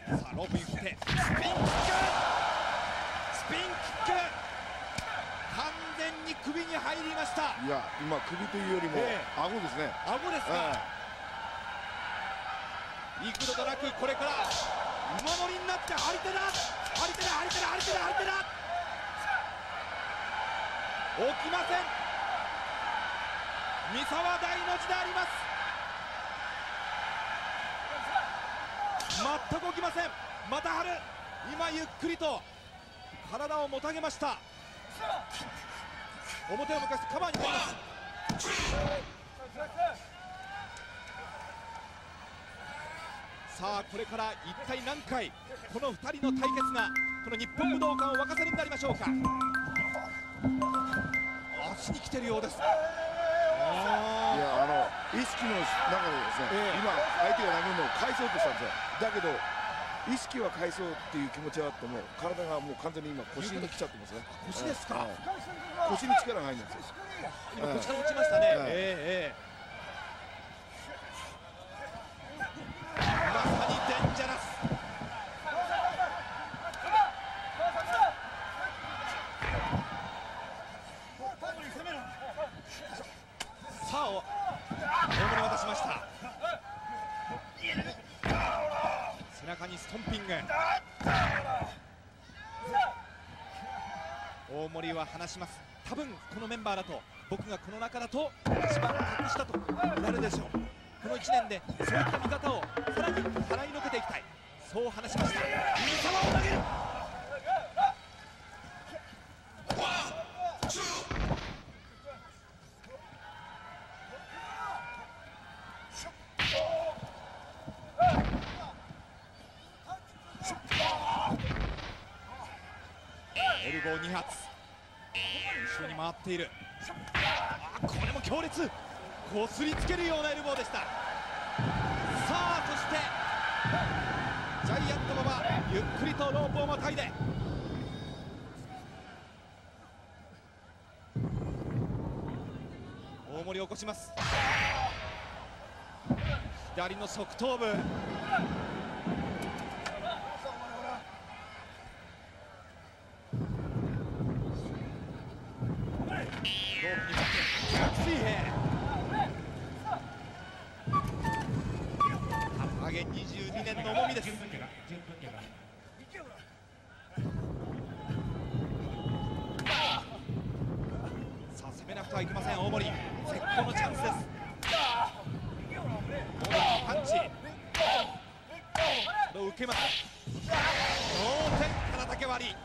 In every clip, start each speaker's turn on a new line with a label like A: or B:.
A: さあロープに振ってスピンキック、完全に首に入りました。
B: いや今首というよりも顎ですね。
A: 顎ですか。幾度となくこれから馬乗りになって張り手だ、張り手だ、張り手だ、張り手だ、張り手だ、起きません。三沢大の字であります。全く起きません。また張る。今ゆっくりと体をもたげました。表を向かしてカバーに入ります。さあこれから一体何回この2人の対決がこの日本武道館を沸かせるんでありましょうか。足に来てるようです。いや
B: 意識の中でですね、今相手が殴るのを返そうとしたんですよ。だけど意識は返そうっていう気持ちはあっても体がもう完全に今腰に来ちゃってますね。
A: 腰ですか。
B: 腰に力が入るんですよ。
A: 今腰から落ちましたね。まさにデンジャラス。さあ大物渡しました。背中にストンピング。大森は話します。多分このメンバーだと僕がこの中だと一番格下となるでしょう。この1年でそういった見方をさらに払いのけていきたい、そう話しました。三沢を投げる。エルボー2発後ろに回っている。これも強烈、こすりつけるようなエルボーでした。さあそしてジャイアント馬場ゆっくりとロープをまたいで大森を起こします。左の側頭部。ロープに向って逆水平。旗揚げ22年の重みです。さあ攻めなくてはいけません。大森絶好のチャンスです。大森パンチ、それを受けます。同点から竹割り。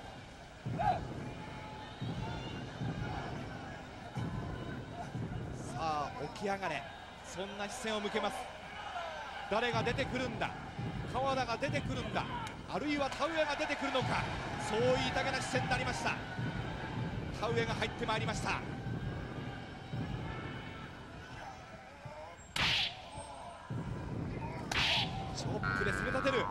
A: さあ起き上がれ、そんな視線を向けます。誰が出てくるんだ、川田が出てくるんだ、あるいは田上が出てくるのか、そう言いたげな視線になりました。田上が入ってまいりました。チョップで攻め立てる。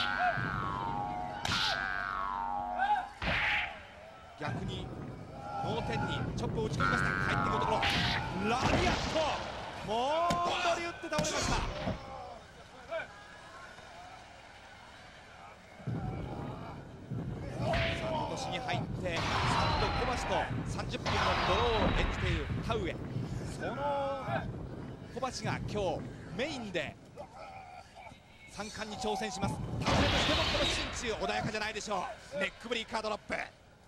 A: 逆に脳天にチョップを打ち込みました。入ってくるところラリアット、もう一人打って倒れました。さあ今年に入ってサンド小橋と30分のドローを演じている田上、その小橋が今日メインで3冠に挑戦します。田上としてもこの心中穏やかじゃないでしょう。ネックブリーカードロップ。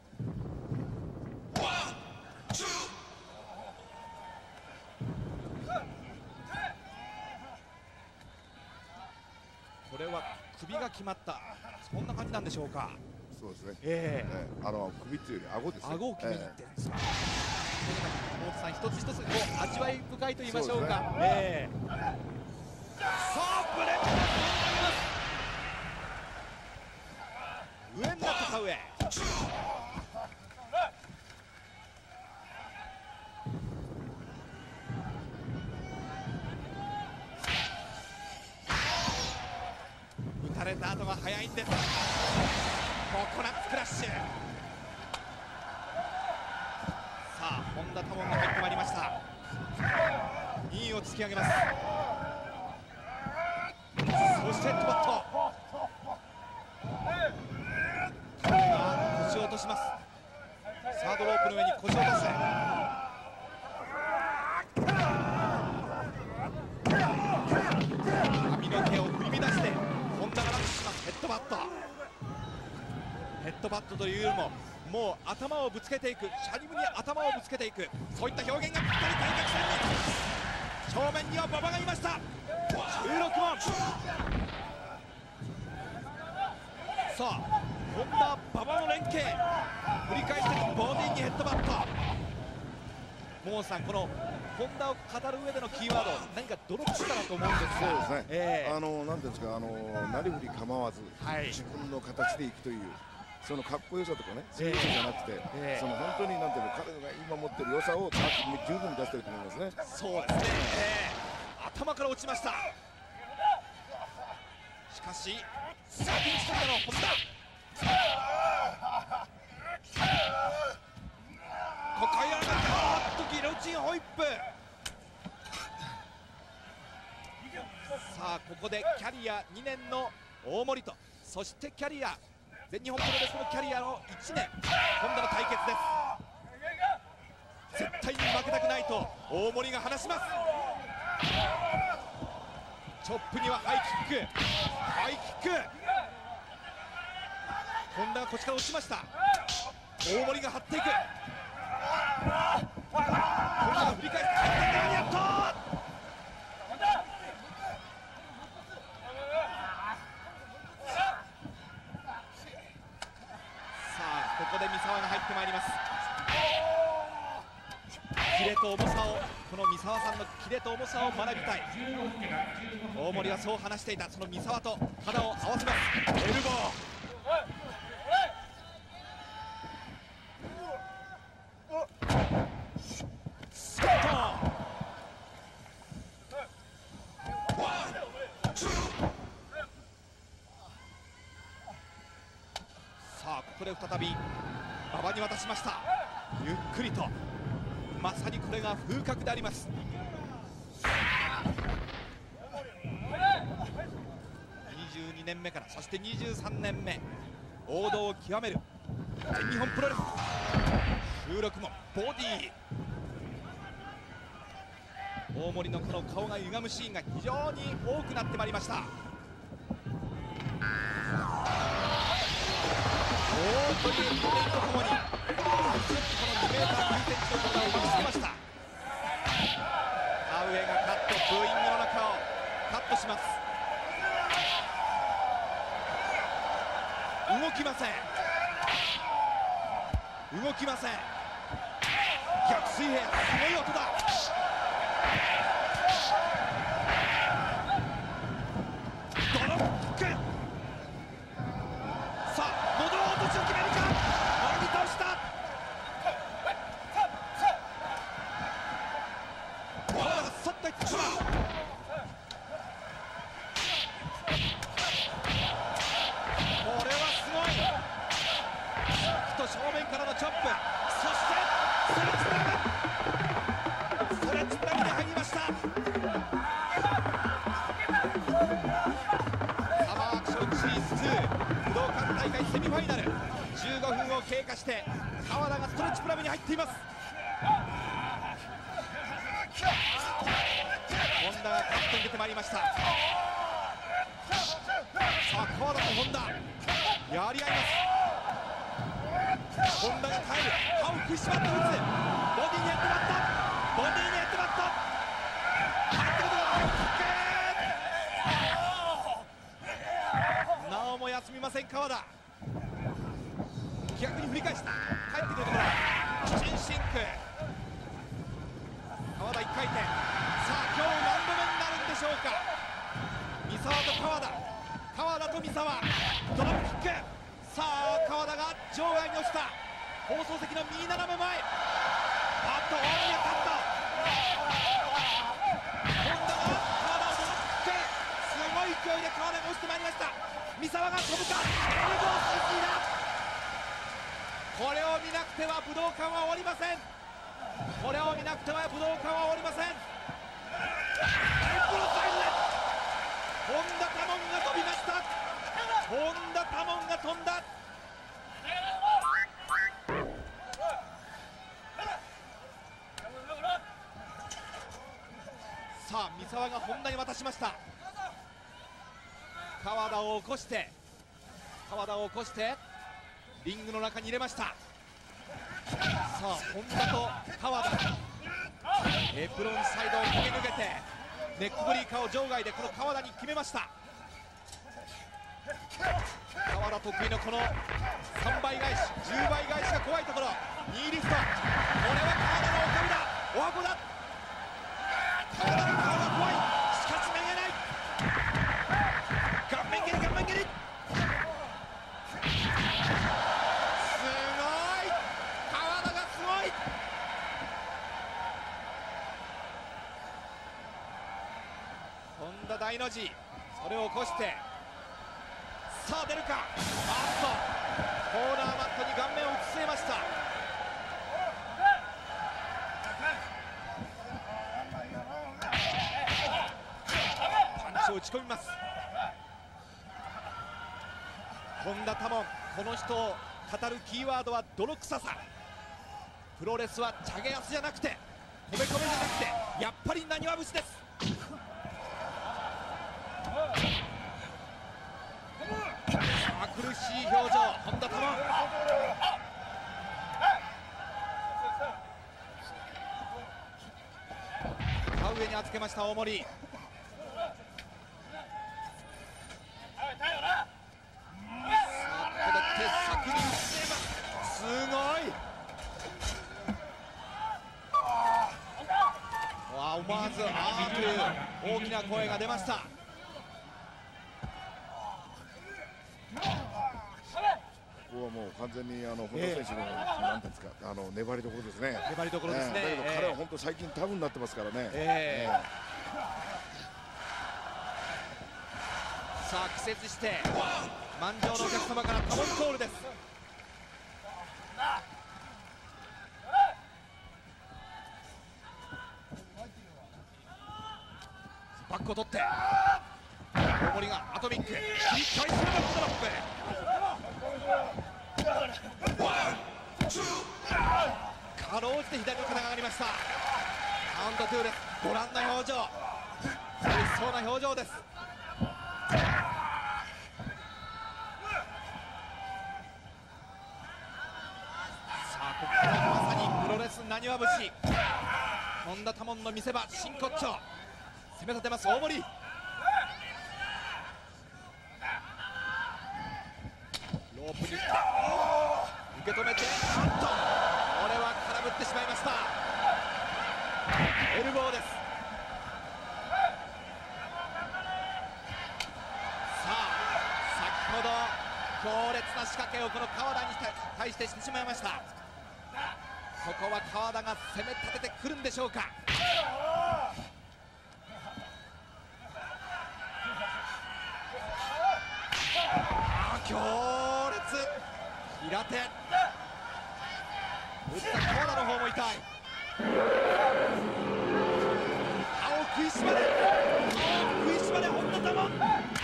A: これは首が決まった、そんな感じなんでしょうか。
B: そうですね。首っていうより顎ですね。
A: 顎を決めにいってるんですか。大津さん一つ一つこう味わい深いと言いましょうか。さあブレッドが投げます。上になって田上。打たれた後が早いんです。ココナッツクラッシュ。さあ本田タモンが入ってまいりました。2位を突き上げます。そしてトバット。 します。サードロープの上に腰を出す。髪の毛を振り乱して本田がラッシュします。ヘッドバット。ヘッドバットというよりももう頭をぶつけていく、シャリムに頭をぶつけていく、そういった表現がぴったり対角線に。正面には馬場がいました。16問。さあ本田馬場の連携、繰り返してボディにヘッドバット。桃さん、この本田を語る上でのキーワード、何か泥臭さだと思うんですが、
B: そうですね、なんていうんですか、なりふり構わず、
A: はい、
B: 自分の形でいくという、そのかっこよさとかね、そういうことじゃなくて、その本当になんていうの、彼が今持ってる良さを十分に出してると思いますね。
A: そうですね、頭から落ちました。しかし、先に仕掛けたのは本田。ここやらなきゃ、ギロチンホイップ。さあここでキャリア2年の大森と、そしてキャリア全日本プロレスのキャリアの1年本田の対決です。絶対に負けたくないと大森が話します。チョップにはハイキック、ハイキック。本田が腰から落ちました。大森が張っていく。本田が振り返ってやっとここで三沢が入ってまいります。キレと重さを、この三沢さんのキレと重さを学びたい。大森はそう話していた。その三沢と肌を合わせます。エルボー。スコット。さあここで再び馬場に渡しました。ゆっくりと、まさにこれが風格であります。22年目から、そして23年目、王道を極める全日本プロレス。収録もボディー、大森のこの顔が歪むシーンが非常に多くなってまいりました。というプレーとともに、この 2m9cm の体を見つけました。田上がカット、ブーイングの中をカットします。動きません、動きません。逆水平、すごい音だ。ドロップキック。さあ戻ろうとしを決めるか。前に倒した。川田がそっといってしまう。これはすごい。正面からのチョップ、そしてストレッチプラグに入りました。サマーアクションシリーズ2武道館大会セミファイナル、15分を経過して川田がストレッチプラグに入っています。本田がカットに出てまいりました。さあ川田と本田やり合います。本田が耐える、歯を食いしばって打つ。ボディにヘッドバット、ボディにヘッドバット、入ってくる。なおも休みません川田。逆に振り返した、帰ってくるところ、チンシンク。川田1回転。さあ今日何度目になるんでしょうか。三沢と川田、川田と三沢、ドロップキック。さあ川田が場外に落ちた。放送席の右斜め前、あっと大宮カット。本田が川田をドロップキック。すごい勢いで川田が落ちてまいりました。三沢が飛ぶか、エルボースキーだ。これを見なくては武道館は終わりません。これを見なくては武道館は終わりません。本田多門が飛びました。本田多門が飛んだ。 沢が本田に渡しました。川田を起こしてリングの中に入れました。さあ本田と川田、エプロンサイドを駆け抜けてネックブリーカーを場外でこの川田に決めました。川田得意のこの3倍返し10倍返しが怖いところ、2リフト、これは川田のおかみだ、おはこだ。川田の顔が怖い、しかしめげない、顔面蹴り顔面蹴り、すごい、川田がすごい。本田大の字、それを起こしてさあ出るか、コーナーマットに顔面を打ち据えました。パンチを打ち込みます。本田多門、この人を語るキーワードは泥臭さ。プロレスはチャゲアスじゃなくて米米じゃなくてやっぱりなにわ節です。苦しい表情、本田多門。真上に預けました大森。さあここで鉄柵に打ちます。すごい。思わずあーという大きな声が出ました。
B: ここはもう完全に本田選手のなんていうんですか、粘りどころですね。
A: 粘りどころですね。
B: だけど彼は本当最近タフになってますからね。
A: さあ季節して満場のお客様からタモンコールです。バックを取って大森がアトミック切り返すのがドロップ。かろうじて左の肩が上がりました。カウント2です。ご覧の表情、苦しそうな表情です。さあここからまさにプロレスなにわ節、本田多門の見せ場、真骨頂、攻め立てます大森。ロープに受け止めて、これは空振ってしまいました。エルボーです。さあ先ほど強烈な仕掛けをこの川田に対してしてしまいました。ここは川田が攻め立ててくるんでしょうか。強烈平手、打った川田の方も痛い。歯を食いしばれ本田多門。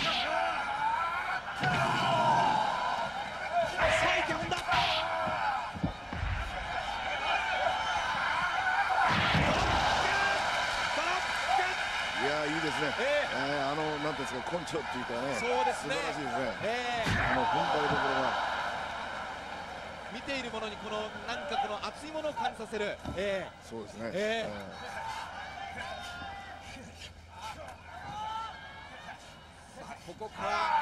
A: さあいけ本田、
B: いやいいですね。なんていうんですか、根性っていうかね。
A: そうですね。
B: 素晴らしいですね。踏ん張りどころが。
A: 見ているものにこのなんかこの熱いものを感じさせる。
B: そうですね。
A: ここから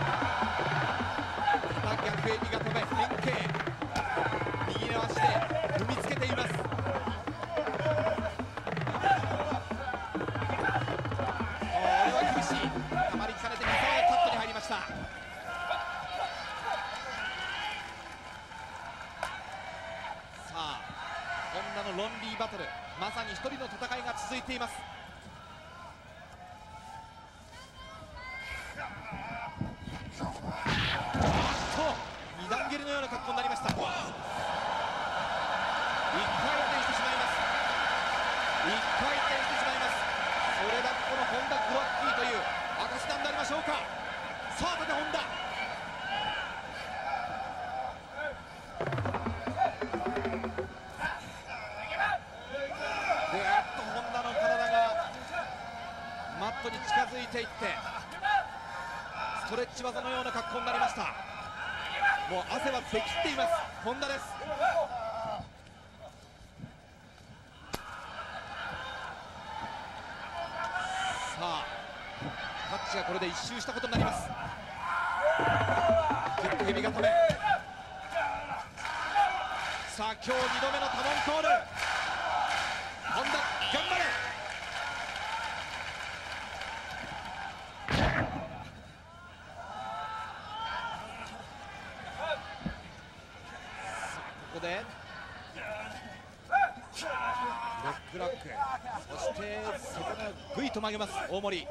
A: 逆エビが止め変形、右の足で踏みつけています。たまりかねて三沢がカットに入りました。さあ本田のロンリーバトル、まさに一人の戦いが続いています。二段蹴りのような格好になりました。一回転してしまいます。一回転してしまいます。それだけこの本田グロッキーという証なんでありましょうか。さあ縦本田、本田の体がストレッチ技のような格好になりました。もう汗は出きっています本田です。さあタッチがこれで一周したことになります。キックヘビ固め。さあ今日2度目のタモンコール。本田頑張れ。ここでロックラック、そしてそこがぐいと曲げます大森。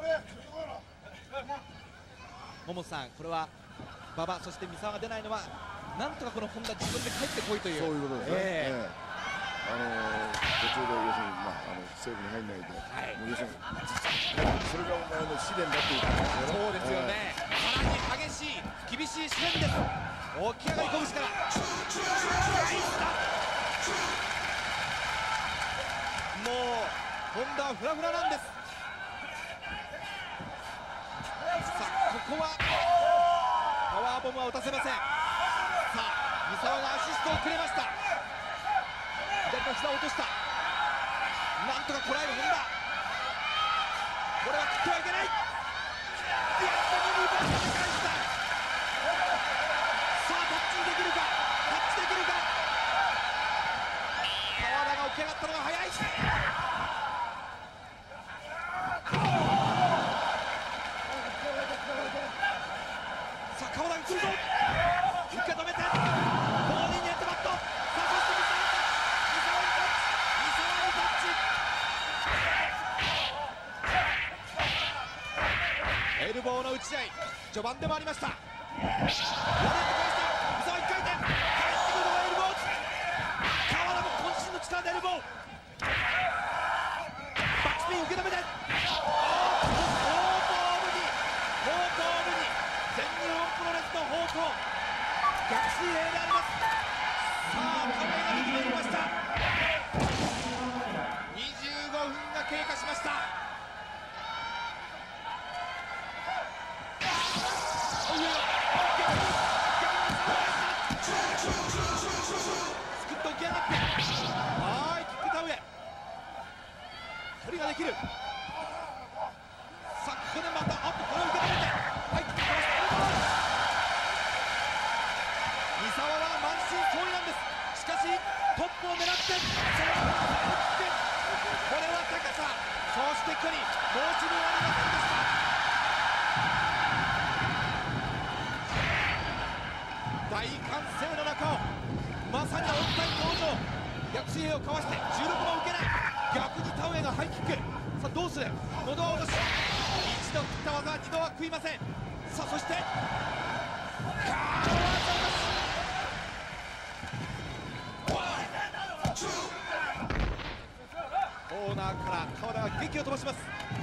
A: 桃さん、これは馬場そして三沢が出ないのはなんとかこの本田自分で帰ってこいという、
B: そういうことですね。途中で要するに西武に入らないで、もう要するにそれがお前の試練だっていうことですよね。
A: そうですよね。さらに激しい厳しい試練です。起き上がり拳からもう本田はフラフラなんです。さあここはパワーボムは打たせません。さあ三沢がアシストをくれました。左の膝を落とした。なんとかこらえる本田。これは切ってはいけない。やっと2番で返した。さあタッチできるか、タッチできるか。川田が起き上がったのが早い。さあ川田が来るぞ。受け止めてボーディーにヘッドバット。さあそして三沢にタッチ、三沢にタッチ。エルボーの打ち合い序盤でもありました。ボールへと返した三沢1回転、返ってくるのがエルボー。川田も渾身の力でエルボー。バックスピン受け止めて、後頭部に全日本プロレスの方向逆水平であります。さあ亀井が決まりました。25分が経過しました。すくっと起き上がって、はい、キックタウンへ距離ができる。さあここでまたこれを受け止めて入ってきました。三沢は満身創痍なんです。しかしトップを狙ってそのこれは高さ、そして距離、申し分ありませんでした。大歓声の中をまさにオンタイム登場。逆水平をかわして16も受けない。逆にタウエがハイキック。さあどうする。喉を落とし、一度振った技は二度は食いません。さあそしてコーナーから川田が激を飛ばします。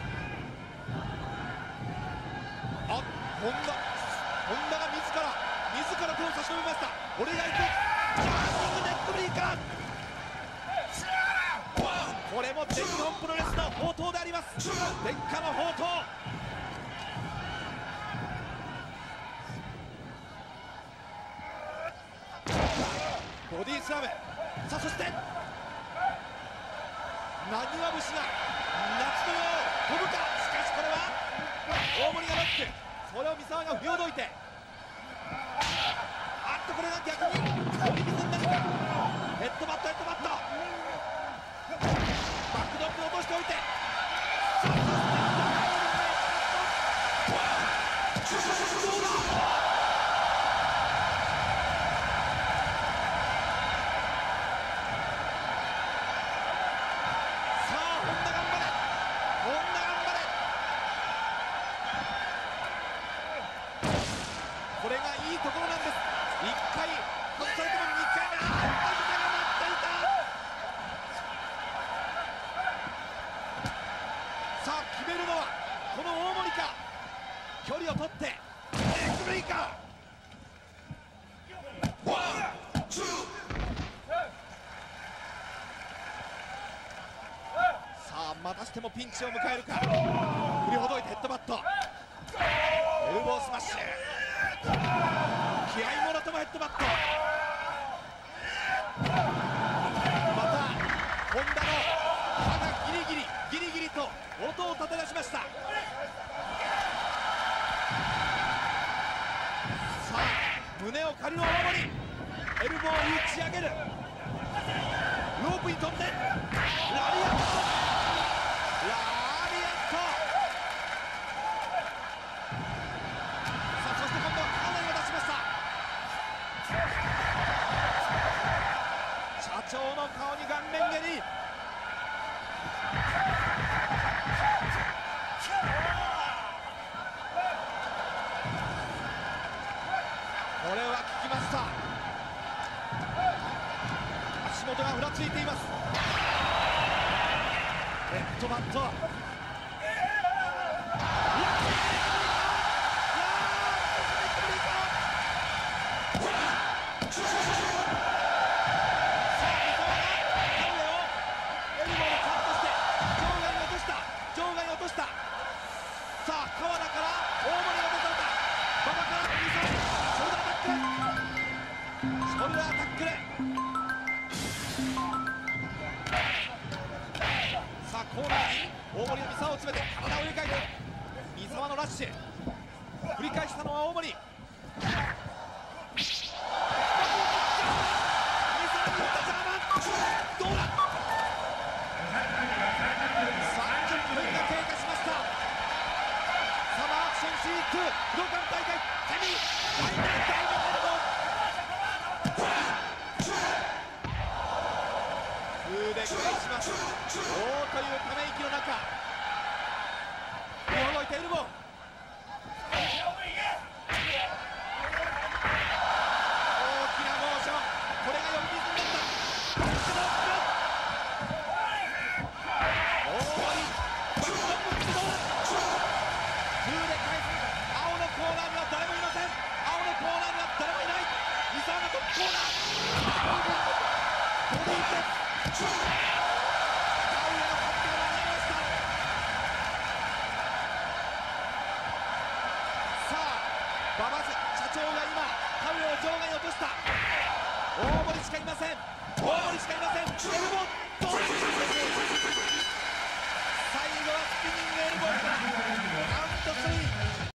A: あ、本田が自ら手を差し伸べました。俺が行く。ジャーニングネットブリーカー。これも全日本プロレスの宝刀であります。伝家の宝刀。ボディスラム。さあそしてなにわ節が夏のよう飛ぶか。しかしこれは大森がノック。それを三沢が振りほどいて、あっとこれが逆に飛び水になるか。ヘッドバットバックドッグ落としておいて、どうだ。これがいいところなんです。1回外されても2回目、が待っていた。さあ決めるのはこの大森か。距離を取ってネックブレイカー。さあまたしてもピンチを迎えるか。振りほどいてヘッドバット。 エルボースマッシュ、気合いもろともヘッドバット、また本田の歯がギリギリと音を立て出しました。さあ胸を借りるお守り、エルボーを打ち上げる、ロープに飛んでラリアット、さあそして今度は体を出しました。社長の顔に顔面蹴り、これは効きました。足元がふらついています。ヘッドバット、さあ川田から大森が出された、馬場からショルダータックル、さあコーナーに大森が三沢を詰めて体を入れ替えて、三沢のラッシュ、繰り返したのは大森、どうだ、30分が経過しました。サマーアクションシリーズ武道館大会セミファイナル第2エルボー、で返します。おーというため息の中、振りほどいてエルボー、大きなモーション、これが呼び水になった。馬場社長が今タウエを場外に落とした。大森しかいません、大森しかいません。エルボーどうだ、最後はスピニングエルボーから